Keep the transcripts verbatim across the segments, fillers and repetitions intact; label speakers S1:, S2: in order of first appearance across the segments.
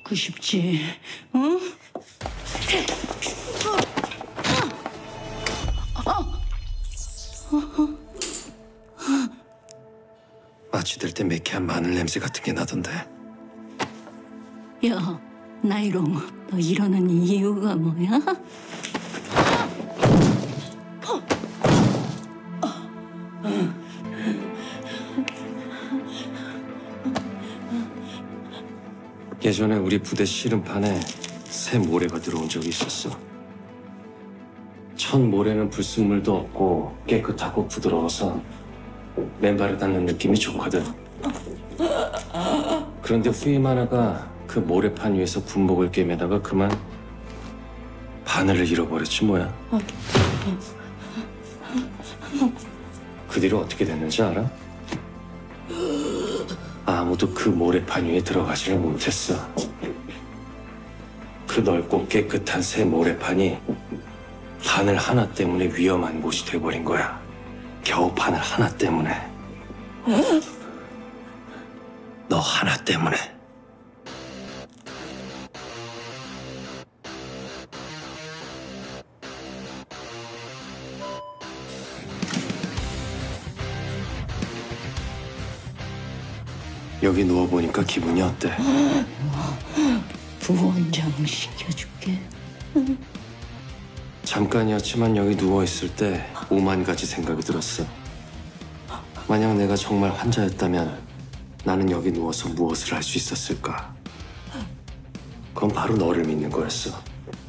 S1: 죽고 싶지, 응?
S2: 마취될 때 매캐한 마늘 냄새 같은 게 나던데.
S1: 야, 나이롱, 너 이러는 이유가 뭐야?
S2: 예전에 우리 부대 씨름판에 새 모래가 들어온 적이 있었어. 첫 모래는 불순물도 없고 깨끗하고 부드러워서 맨발에 닿는 느낌이 좋거든. 그런데 후임 하나가 그 모래판 위에서 군복을 꿰매다가 그만 바늘을 잃어버렸지 뭐야. 그 뒤로 어떻게 됐는지 알아? 아무도 그 모래판 위에 들어가지를 못했어. 그 넓고 깨끗한 새 모래판이 바늘 하나 때문에 위험한 곳이 돼버린 거야. 겨우 바늘 하나 때문에. 너 하나 때문에. 여기 누워보니까 기분이 어때?
S1: 부원장 시켜줄게.
S2: 잠깐이었지만 여기 누워있을 때 오만 가지 생각이 들었어. 만약 내가 정말 환자였다면 나는 여기 누워서 무엇을 할 수 있었을까? 그건 바로 너를 믿는 거였어.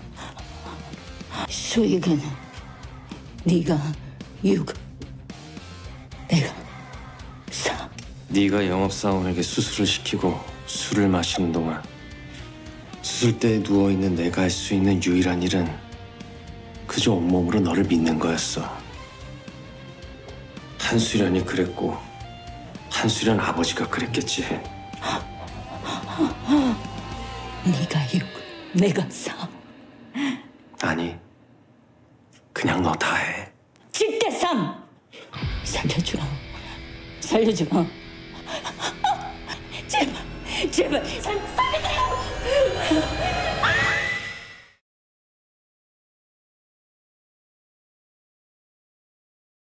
S1: 수익은 네가 육, 내가 사.
S2: 네가 영업사원에게 수술을 시키고 술을 마시는 동안 수술대에 누워있는 내가 할 수 있는 유일한 일은 그저 온몸으로 너를 믿는 거였어. 한수련이 그랬고 한수련 아버지가 그랬겠지.
S1: 네가 육, 내가 사.
S2: 아니, 그냥 너 다 해.
S1: 칠 대 삼. 살려줘. 살려줘. 제발, 제발. 살, 살.